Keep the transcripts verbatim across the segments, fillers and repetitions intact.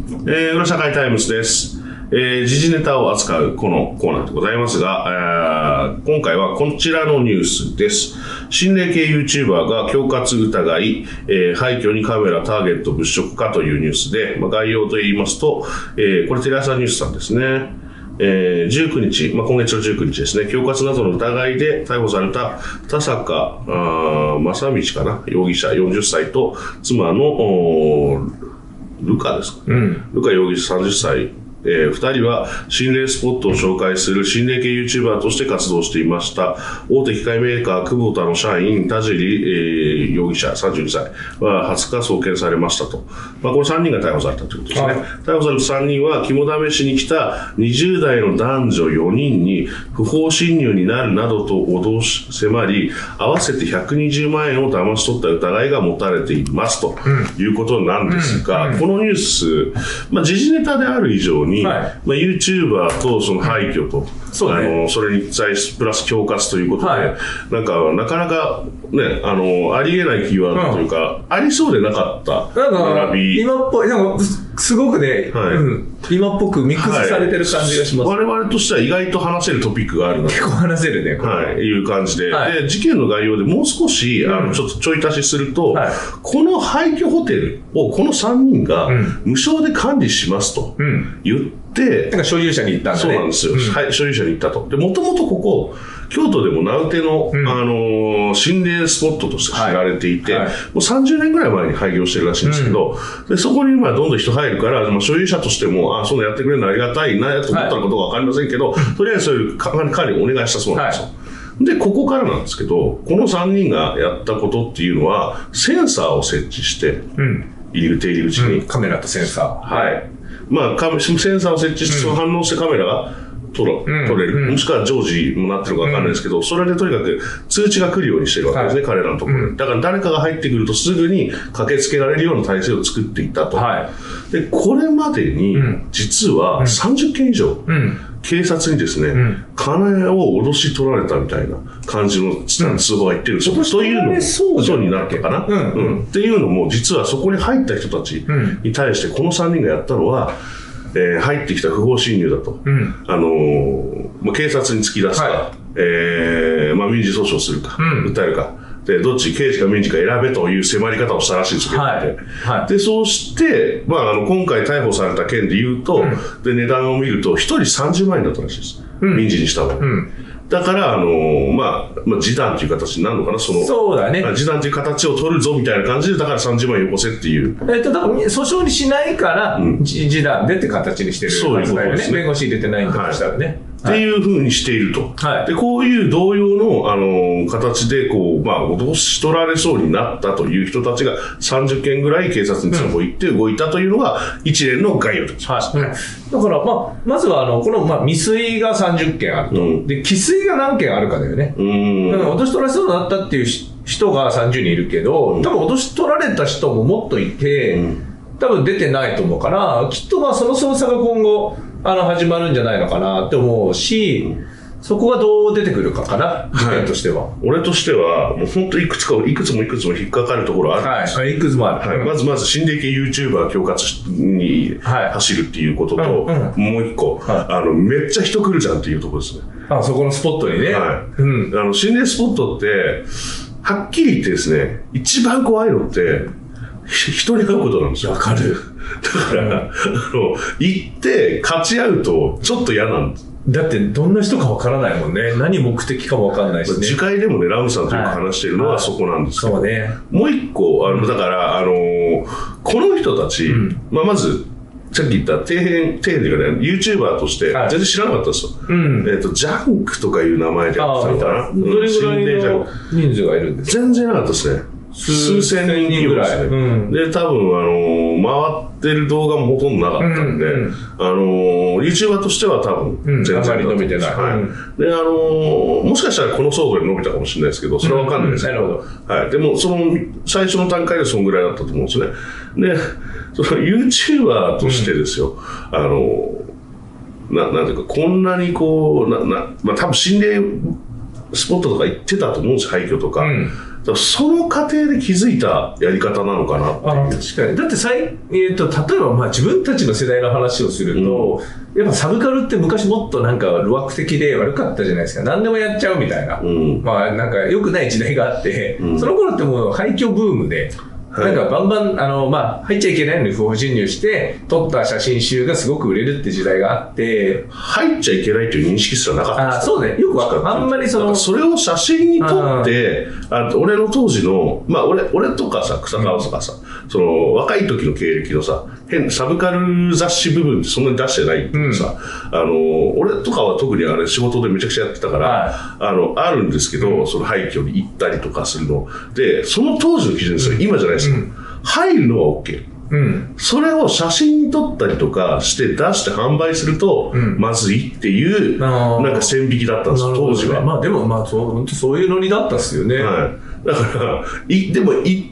えー、裏社会タイムズです。えー、時事ネタを扱うこのコーナーでございますが、えー、今回はこちらのニュースです。心霊系 YouTuber が恐喝疑い、えー、廃墟にカメラターゲット物色かというニュースで、まあ、概要と言いますと、えー、これテレ朝ニュースさんですね。えー、じゅうくにち、まあ、今月のじゅうくにちですね、恐喝などの疑いで逮捕された田坂正道かな容疑者よんじゅっさいと妻のルカですか、うん、ルカ容疑者さんじゅっさい、えー、ふたりは心霊スポットを紹介する心霊系 YouTuber として活動していました。大手機械メーカー久保田の社員田尻、えー、容疑者さんじゅうにさいははつか送検されましたと。まあ、これさんにんが逮捕されたということですね。逮捕されたさんにんは肝試しに来たにじゅうだいの男女よにんに不法侵入になるなどと脅し迫り、合わせてひゃくにじゅうまんえんを騙し取った疑いが持たれていますということなんですが、うんうん、このニュース、まあ、時事ネタである以上に、はい、まあ、YouTuber とその廃墟と、うん、そうね、あのそれに対しプラス恐喝ということで、はい、なんかなかなかね、あのありえないキーワードというか、うん、ありそうでなかった並び、今っぽい、なんかすごくね、はい、うん、今っぽくミックスされてる感じがします、 はい、我々としては意外と話せるトピックがあるな結構話せるね、 はい、いう感じで、はい、で事件の概要でもう少し、うん、あのちょっとちょい足しすると、はい、この廃墟ホテルをこのさんにんが無償で管理しますと言って、うんで、 なんか所有者に行ったんだね。 そうなんですよ。うん、はい、所有者に行ったと。で、もともとここ、京都でも名うての、うん、あのー、心霊スポットとして知られていて、はいはい、もうさんじゅうねんぐらい前に廃業してるらしいんですけど、うん、でそこにまあどんどん人入るから、まあ、所有者としても、あ、そんなやってくれるのありがたいなと思ったことはわかりませんけど、はい、とりあえずそういう管理をお願いしたそうなんですよ。はい、で、ここからなんですけど、このさんにんがやったことっていうのは、センサーを設置して、うん、入り口入り口に、 うん。カメラとセンサー。 はい。まあ、センサーを設置して、うん、反応してカメラが撮れ、うん、撮れる、うん。もしくは常時もなってるかわかんないですけど、うん、それでとにかく通知が来るようにしてるわけですね、はい、彼らのところに、うん。だから誰かが入ってくるとすぐに駆けつけられるような体制を作っていったと。はい、で、これまでに、実はさんじゅっけん以上、うん、警察にですね、うん、金を脅し取られたみたいな感じの通報が言ってるんですよ。うん、というのも、そうになったかな、うんうん、っていうのも、実はそこに入った人たちに対して、このさんにんがやったのは、えー、入ってきた不法侵入だと。うん、あのー、まあ、警察に突き出すか、はい、えー、まあ、民事訴訟するか、うん、訴えるか。で、どっち、刑事か民事か選べという迫り方をしたらしいんですけど、はいはい、で、そうして、まあ、あの、今回逮捕された件で言うと、うん、で、値段を見ると、一人さんじゅうまんえんだったらしいです。うん、民事にした方が。うん、だから、あのー、まあ、まあ、示談という形になるのかな、その。 そうだね。 示談という形を取るぞみたいな感じで、だからさんじゅうまんえんよこせっていう。 えっと、だから訴訟にしないから、うん、示談でって形にしてる。 そういうことですね。 弁護士入れてないんだとしたらね。はいっていう風にしていると。はい、で、こういう同様の、あのー、形で、こう、まあ、脅し取られそうになったという人たちがさんじゅっけんぐらい警察に通報行って動いたというのが一連の概要です。はい。 だから、まあ、まずは、あの、この、まあ、未遂がさんじゅっけんあると。うん、で、既遂が何件あるかだよね。うん。だから、脅し取られそうになったっていう人がさんじゅうにんいるけど、多分脅し取られた人ももっといて、うん、多分出てないと思うから、きっとまあ、その捜査が今後、あの始まるんじゃないのかなって思うし、うん、そこがどう出てくるかかな、事件としては。 俺としては、もう本当いくつか、いくつもいくつも引っかかるところあるんですよ。 はい、いくつもある。 はい、まずまず、心霊系 YouTuber 恐喝に走るっていうことと、はいうんうん、もう一個、はい、あの、めっちゃ人来るじゃんっていうところですね。 あ、そこのスポットにね。 はい。うん、あの、心霊スポットって、はっきり言ってですね、一番怖いのって、人に会うことなんですよ。 わかる。 だから、うん、あの、行って勝ち合うとちょっと嫌なんです。 だってどんな人かわからないもんね。何目的かもわかんないしね。 次回でもね、ラムさんとよく話しているのはそこなんですけど、 はいはい、そうね。 もう一個、あの、だから、あのー、この人たち、うん、まあ、まず、さっき言った底辺、底辺っていうかね、YouTuber として全然知らなかったですよ。はいうん、えっ、ー、と、ジャンクとかいう名前でやってたのかな。 どれぐらいの人数がいるんですか？ 全然なかったですね。数千人ぐらい、うん、で多分あのー、回ってる動画もほとんどなかったんで、うんうん、あのー、YouTuber としては多分全然、 うん、あまり伸びてない、 はいうん、であのー、もしかしたらこの相場で伸びたかもしれないですけどそれは分かんないですけど、うんうん、はい、でもその最初の段階でそのぐらいだったと思うんですね。でその YouTuber としてですよ、うん、あのー、な, なんていうかこんなにこうなな、まあ、多分心霊スポットとか行ってたと思うんですよ、廃墟とか、うん、 その過程で気づいたやり方なのかなっていう。 あ、確かに。だってさい、えーと、例えばまあ自分たちの世代の話をすると、うん、やっぱサブカルって昔もっとなんか路悪的で悪かったじゃないですか。何でもやっちゃうみたいな。うん、まあなんか良くない時代があって、うん、その頃ってもう廃墟ブームで、はい、なんかバンバン、あの、まあ、入っちゃいけないのに不法侵入して、撮った写真集がすごく売れるって時代があって。 入っちゃいけないという認識すらなかったんですか？ あ、そうね。よくわかる。あんまりその。 それを写真に撮って、あ俺の当時の、まあ、俺、俺とかさ、草川とかさ、うん、その、若い時の経歴のさ、変、サブカル雑誌部分ってそんなに出してないっていうさ、うん、あの、俺とかは特にあれ仕事でめちゃくちゃやってたから、はい、あの、あるんですけど、うん、その廃墟に行ったりとかするの。で、その当時の基準ですよ、うん、今じゃないですか。うん、入るのは OK。うん、それを写真に撮ったりとかして出して販売すると、まずいっていう、うん、なんか線引きだったんですよ、当時は。 まあでも、まあそう、本当そういうノリだったっすよね。 はい。だから、い、でも行って、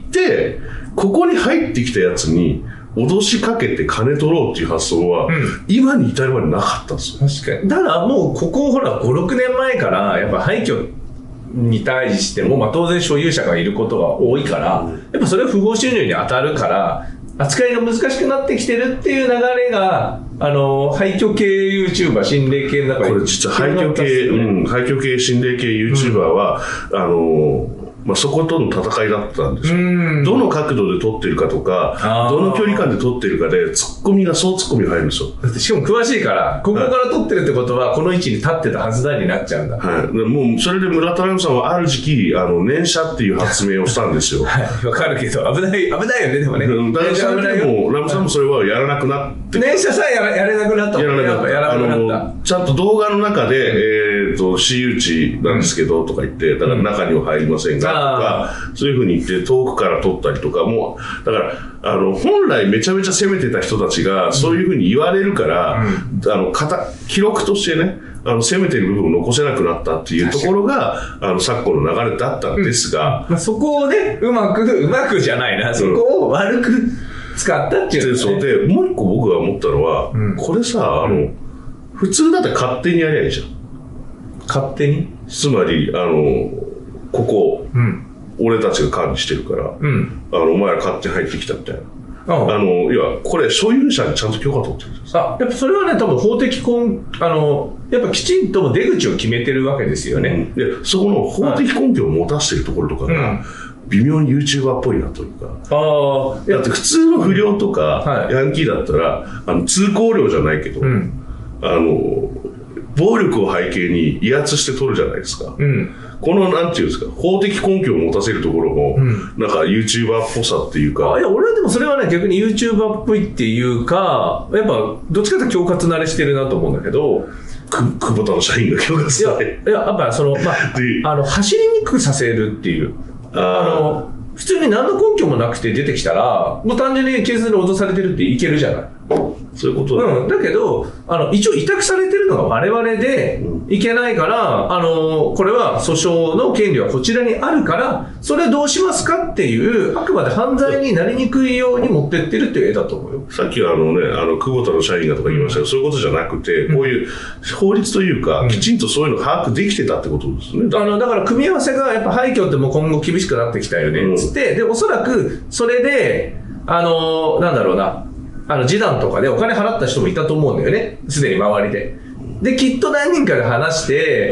ここに入ってきたやつに、脅しかけて金取ろうっていう発想は、うん、今に至るまでなかったんですよ。 確かに。だからもう、ここほら、ご、ろくねんまえから、やっぱ廃墟に対しても、まあ当然所有者がいることが多いから、うん、やっぱそれは不法収入に当たるから、扱いが難しくなってきてるっていう流れが、あの、廃墟系 YouTuber、心霊系の中に。これ実は廃墟系、うん、廃墟系心霊系 YouTuber は、うん、あの、まあ、そことの戦いだったんですよ。どの角度で撮ってるかとか、どの距離感で撮ってるかで、ツッコミが、そうツッコミが入るんですよ。 だってしかも詳しいから、ここから撮ってるってことは、この位置に立ってたはずだになっちゃうんだ。 はい。もう、それで村田ラムさんはある時期、あの、念写っていう発明をしたんですよ。 はい。わかるけど、危ない、危ないよね、でもね。 だからそれでも、ラムさんもそれはやらなくなって。 念写さえやらやれなくなった。 やらなくなった。やらなくなった。ちゃんと動画の中で、えっと、私有地なんですけど、とか言って、だから中には入りませんが、とか、そういう風に言って遠くから撮ったりとかも、だから、あの、本来めちゃめちゃ攻めてた人たちが、そういう風に言われるから、うん、あの、記録としてね、あの、攻めてる部分を残せなくなったっていうところが、あの、昨今の流れだったんですが、 うんまあ、そこをね、うまく、うまくじゃないな、そこを悪く使ったっていう、ね。 で、そうで、もう一個僕が思ったのは、うん、これさ、あの、普通だったら勝手にやりゃいいじゃん。 勝手に？ つまり、あの、ここ、うん俺たちが管理してるから、うん、あのお前ら勝手に入ってきたみたいな。あの、いや、これ、所有者にちゃんと許可取ってるんです。 あ、やっぱそれはね、多分法的根、あの、やっぱきちんと出口を決めてるわけですよね。 うん、で、そこの法的根拠を持たせてるところとかが、うん、微妙に YouTuber っぽいなというか。ああ。だって普通の不良とか、はい、ヤンキーだったら、あの、通行料じゃないけど、うん、あの、暴力を背景に威圧して取るじゃないですか。うんこの、なんていうんですか、法的根拠を持たせるところも、うん、なんか YouTuber っぽさっていうか。 あいや、俺はでもそれはね、逆に YouTuber っぽいっていうか、やっぱ、どっちかというと恐喝慣れしてるなと思うんだけど、 く、久保田の社員が恐喝され。 いや、やっぱその、まあ、あの、走りにくくさせるっていう。あの、普通に何の根拠もなくて出てきたら、もう単純に警察で脅されてるっていけるじゃない。 そういうことだ、 うん。だけど、あの、一応委託されてるのが我々で、いけないから、うん、あの、これは訴訟の権利はこちらにあるから、それどうしますかっていう、あくまで犯罪になりにくいように持ってってるっていう絵だと思うよ。 さっきはあのね、あの、久保田の社員がとか言いましたけど、うん、そういうことじゃなくて、こういう法律というか、うん、きちんとそういうの把握できてたってことですね。 あの、だから組み合わせが、やっぱ廃墟ってもう今後厳しくなってきたよね、つって、うん、で、おそらく、それで、あの、なんだろうな、あの、示談とかでお金払った人もいたと思うんだよね。すでに周りで。で、きっと何人かで話して、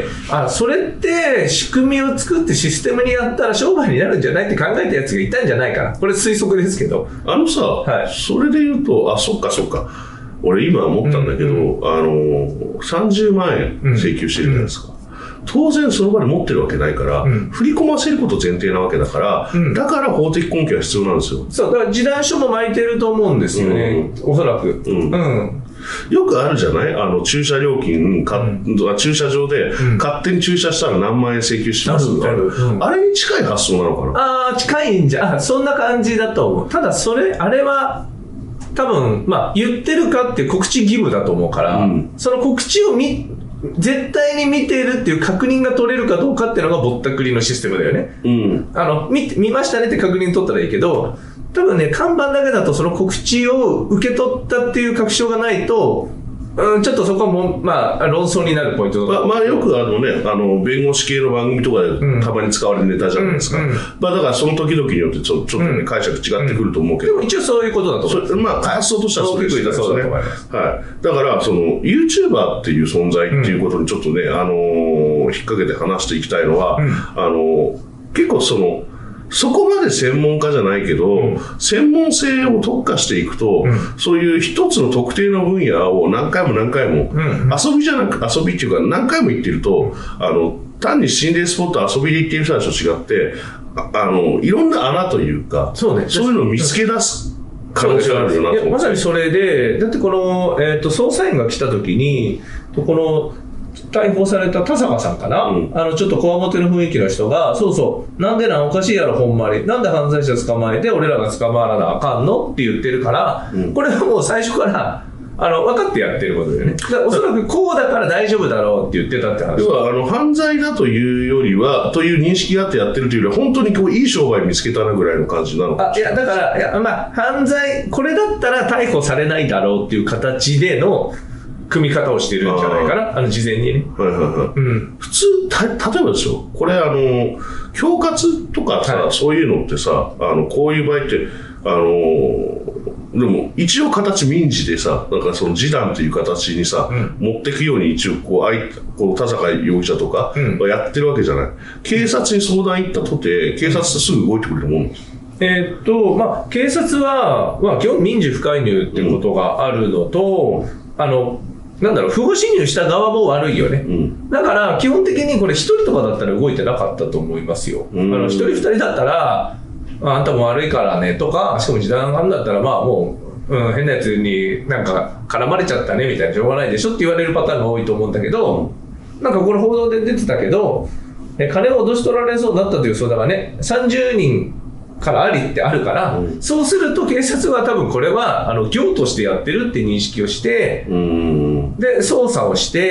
あ、それって仕組みを作ってシステムにやったら商売になるんじゃないって考えたやつがいたんじゃないかな。これ推測ですけど。 あのさ、はい、それで言うと、あ、そっかそっか。俺今思ったんだけど、うんうん、あの、さんじゅうまんえん請求してるじゃないですか。うんうん当然その場で持ってるわけないから、うん、振り込ませること前提なわけだから、うん、だから法的根拠は必要なんですよ。 そう、だから示談書も巻いてると思うんですよね、うん、おそらく。うんうんよくあるじゃないあの、駐車料金か、うん、駐車場で勝手に駐車したら何万円請求しますみたいな、うん、あれに近い発想なのかなああ、近いんじゃ、あ、そんな感じだと思う。ただそれ、あれは、多分、まあ、言ってるかって告知義務だと思うから、うん、その告知を見、絶対に見てるっていう確認が取れるかどうかっていうのがぼったくりのシステムだよね。うん。あの、見、見ましたねって確認取ったらいいけど、多分ね、看板だけだとその告知を受け取ったっていう確証がないと、 うん、ちょっとそこはもう、まあ、論争になるポイントまあ、まあ、よくあのね、あの、弁護士系の番組とかでたまに使われるネタじゃないですか。うんうん、まあ、だからその時々によってちょ、ちょっとね、解釈違ってくると思うけど。 でも一応そういうことだと思います。 まあ、発想としてはそうですね。 そうだと思います。 はい。だから、その、YouTuber っていう存在っていうことにちょっとね、あのー、引っ掛けて話していきたいのは、うん、あのー、結構その、そこまで専門家じゃないけど、うん、専門性を特化していくと、うん、そういう一つの特定の分野を何回も何回も、うん、遊びじゃなく、遊びっていうか何回も言ってると、あの、単に心霊スポット遊びで行っている人たちと違って、あ, あの、いろんな穴というか、そうね、そういうのを見つけ出す可能性があるよなと思って。 まさにそれで、だってこの、えっと、捜査員が来た時に、この、逮捕された田坂さんかな、うん、あのちょっとこわもての雰囲気の人が、そうそう、なんでなんおかしいやろほんまに、なんで犯罪者捕まえて俺らが捕まらなあかんのって言ってるから、うん、これはもう最初からあの分かってやってることだよね。だからおそらくこうだから大丈夫だろうって言ってたって話。 要はあの犯罪だというよりはという認識があってやってるというよりは本当にこういい商売見つけたなぐらいの感じなのか。 あ、いやだからいや、まあ、犯罪これだったら逮捕されないだろうっていう形での組み方をしてるんじゃないかな、あ, あの事前にね。はいはいはい。うん、 普通た例えばですよ、これあの恐喝とかさ、はい、そういうのってさ、あのこういう場合ってあのでも一応形民事でさ、なんかその示談という形にさ、うん、持っていくように一応こうあいこう田坂容疑者とかはやってるわけじゃない。うん、警察に相談行ったとて警察ってすぐ動いてくれるもんですか。 えーっとまあ、警察は、まあ、基本民事不介入っていうことがあるのと、うん、あのなんだろう、不法侵入した側も悪いよね。うん、だから、基本的にこれ一人とかだったら動いてなかったと思いますよ。うん、あの、一人二人だったら、あんたも悪いからねとか、しかも時短があるんだったら、まあもう、うん、変なやつになんか絡まれちゃったねみたいな、しょうがないでしょって言われるパターンが多いと思うんだけど、なんかこれ報道で出てたけど、金を脅し取られそうだったという相談がね、さんじゅうにんからありってあるから、うん、そうすると警察は多分これはあの業としてやってるって認識をして、うん、で捜査をして、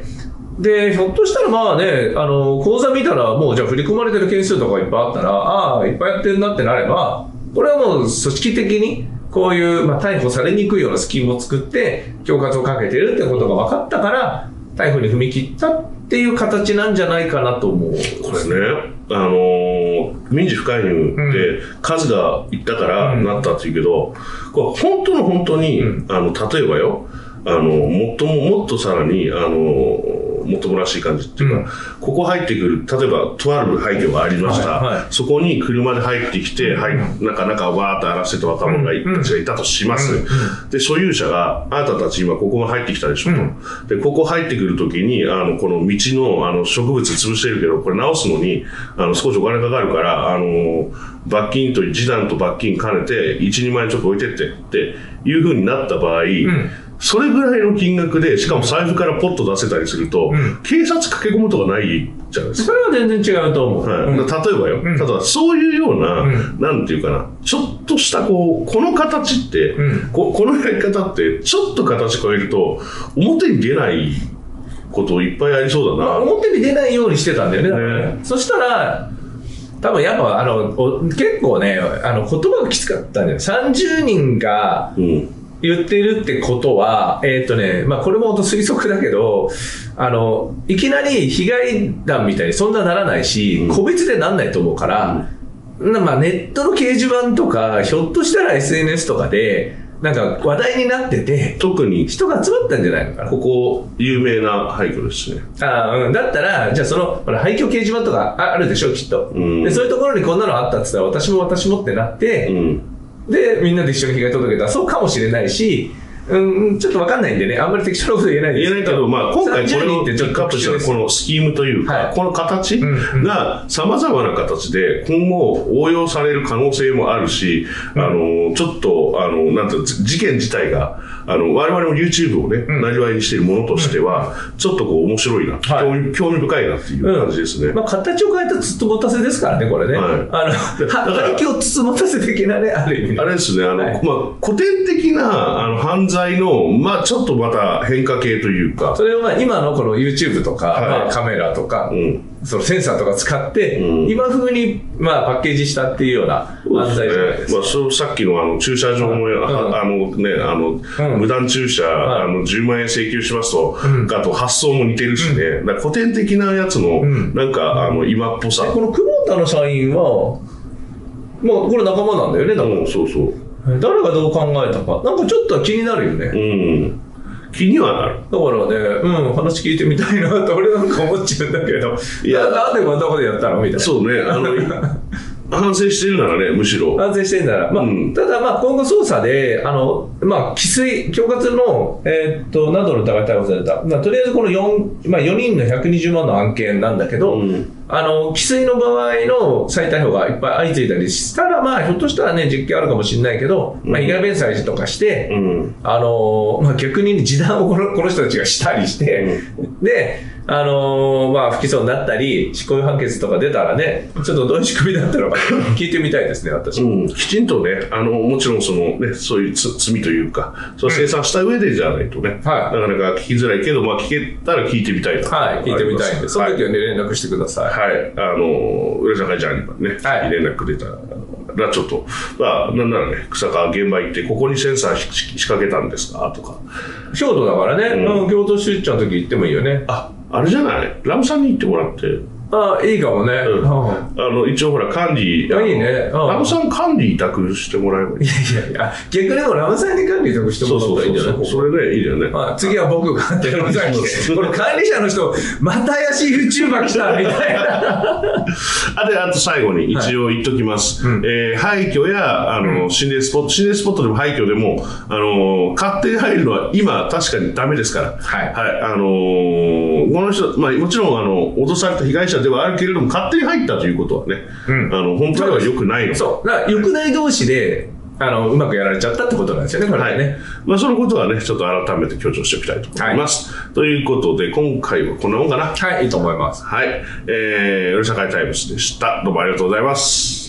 でひょっとしたらまあね、あの口座見たらもうじゃあ振り込まれてる件数とかいっぱいあったら、ああいっぱいやってるなってなれば、これはもう組織的にこういう、まあ、逮捕されにくいようなスキームを作って恐喝をかけてるってことが分かったから逮捕に踏み切ったっていう形なんじゃないかなと思う。 これね、あのー、民事不介入で数がいったからなったっていうけど、うん、これ本当の本当に、うん、あの例えばよ、あのもっとももっとさらにあのもっともらしい感じっていうか、うん、ここ入ってくる、例えばとある廃墟がありました、はいはい、そこに車で入ってきて、うん、はい、なんか中をバーッと荒らしてた若者がい、うん、たちがいたとします、うん、で所有者があなたたち今ここが入ってきたでしょと、うん、でここ入ってくるときにあのこの道の、あの植物潰してるけどこれ直すのにあの少しお金かかるからあの罰金と示談と罰金兼ねていち、にまん円ちょっと置いてってっていう風になった場合、うん、それぐらいの金額でしかも財布からポッと出せたりすると、うん、警察駆け込むとかないじゃないですか。 それは全然違うと思う、 はい、うん、例えばよ、うん、例えばそういうような、うん、なんていうかな、ちょっとしたこうこの形って、うん、こ, このやり方ってちょっと形変えると表に出ないこといっぱいありそうだな、まあ、 表に出ないようにしてたんだよね、だからね。そしたら多分やっぱあの結構ね、あの言葉がきつかったんだよ。さんじゅうにんが、うん、言ってるってことは、えーっとね、まあこれも本当推測だけど、あの、いきなり被害談みたいにそんなならないし、うん、個別でなんないと思うから、うん、まあネットの掲示板とか、ひょっとしたら エスエヌエス とかで、なんか話題になってて、特に人が集まったんじゃないのかな。 ここ、有名な廃墟ですね。 ああ、うん。だったら、じゃあその、ほら、廃墟掲示板とかあるでしょ、きっと、うん。で、そういうところにこんなのあったって言ったら、私も私もってなって、うん、で、みんなで一緒に被害届けたら、そうかもしれないし、うん、ちょっとわかんないんでね、あんまり適当なこと言えないですけど。言えないけど、まあ、今回これをピックアップしたこのスキームというか、はい、この形が様々な形で今後応用される可能性もあるし、うん、あの、ちょっと、あの、なんていうの、事件自体が、あの、我々も YouTube をね、うん、なりわいにしているものとしては、うん、ちょっとこう面白いな、はい、興味、興味深いなっていう感じですね。うん、まあ、形を変えたつつもたせですからね、これね。はい、あの、廃墟をつつもたせ的なね、ある意味、ね。 あれですね、あの、はい、まあ、古典的な、あの、犯罪罪の、まあちょっとまた変化系というか。 それをまあ今のこの YouTube とか、はい、まあカメラとか、うん、そのセンサーとか使って、うん、今風にまあパッケージしたっていうような犯罪じゃないですか。 まあそさっきのあの駐車場も、うん、あのね、あの、うん、無断駐車、うん、あのじゅうまんえん請求しますと、うん、あと発想も似てるしね、うん、だから古典的なやつの、うん、なんか、うん、あの今っぽさ。 この久保田の社員は、まあこれ仲間なんだよね、だから。 うん、そうそう。 誰がどう考えたか。なんかちょっと気になるよね。 うん。気にはなる。 だからね、うん、話聞いてみたいなって俺なんか思っちゃうんだけど。いや、なんでこんなことやったのみたいな。 そうね。あの反省してるならね、むしろ。 反省してるなら。まあ、うん、ただまあ今後捜査で、あの、まあ、既遂、恐喝の、えー、っと、などの疑い逮捕された。まあ、とりあえずこのよん、まあよにんのひゃくにじゅうまんの案件なんだけど、うん、あの、既遂の場合の再逮捕がいっぱい相次いだりしたら、まあ、ひょっとしたらね、実刑あるかもしれないけど、うん、まあ、被害弁済とかして、うん、あの、まあ、逆に示談をこの、この人たちがしたりして、うん、で、あのー、まあ、不起訴になったり、執行猶予判決とか出たらね、ちょっとどういう仕組みだったのか聞いてみたいですね、私。 うん、きちんとね、あの、もちろんそのね、そういう罪というか、それを清算した上でじゃないとね、うん、はい、なかなか聞きづらいけど、まあ、聞けたら聞いてみたいな。 はい、聞いてみたいんで、その時はね、連絡してください。 はい、あの、浦坂ちゃんにね、はい、連絡出たら、ちょっと、まあ、なんならね、草川現場行って、ここにセンサー仕掛けたんですかとか。 京都だからね、うん、京都出張の時行ってもいいよね。 あ、あれじゃないラムさんに行ってもらって。 ああ、いいかもね。うん、 あの、一応ほら、管理。いいね。 ラムさん管理委託してもらえばいい。 いやいや、逆にもラムさんに管理委託してもらったらいいんじゃない？ それね、いいよね。 あ、次は僕がってラムさん来て。これ管理者の人、また怪しい YouTuber 来たみたいな。 あで、あと最後に一応言っときます。はい、えー、廃墟や、あの、心霊スポット、心霊スポットでも廃墟でも、あの、勝手に入るのは今、確かにダメですから。はい。はい。あのー、この人、まあ、もちろん、あの、脅された被害者ではあるけれども、勝手に入ったということはね、うん、あの、本当は良くないの。 そう。だから良くない同士で、あの、うまくやられちゃったってことなんですよね、これね。はい。 まあ、そのことはね、ちょっと改めて強調しておきたいと思います。はい、ということで、今回はこんなもんかな。 はい、いいと思います。 はい。えー、浦社会タイムズでした。どうもありがとうございます。